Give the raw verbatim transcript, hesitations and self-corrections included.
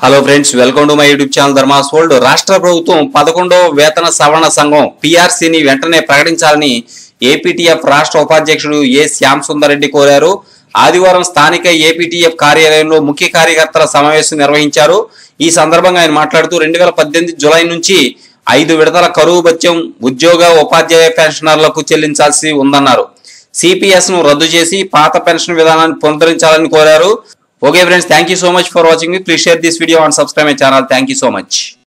Hello friends, welcome to my YouTube channel Dharmas world. రాష్ట్ర ప్రభుత్వం పదకొండవ వేతన సవరణ సంఘం పీఆర్సీని వెంటనే ప్రకటించాలని ఏపీటీఎఫ్ రాష్ట్ర ఉపాధ్యక్షుడు ఏ శ్యామ్ సుందర్ రెడ్డి కోరారు. ఆదివారం స్థానిక ఏపీటీఎఫ్ కార్యాలయంలో ముఖ్య కార్యకర్తల సమావేశం నిర్వహించారు. ఈ సందర్భంగా ఆయన మాట్లాడుతూ రెండు వేల పద్దెనిమిది జులై నుంచి ఐదు విడతల కరువు భత్యం ఉద్యోగ ఉపాధ్యాయ పెన్షనర్లకు చెల్లించాల్సి ఉందన్నారు. సిపిఎస్ ను రద్దు చేసి పాత పెన్షన్ విధానాన్ని పునరుద్ధరించాలని కోరారు. Okay friends, thank you so much for watching me. Please share this video and subscribe my channel. Thank you so much.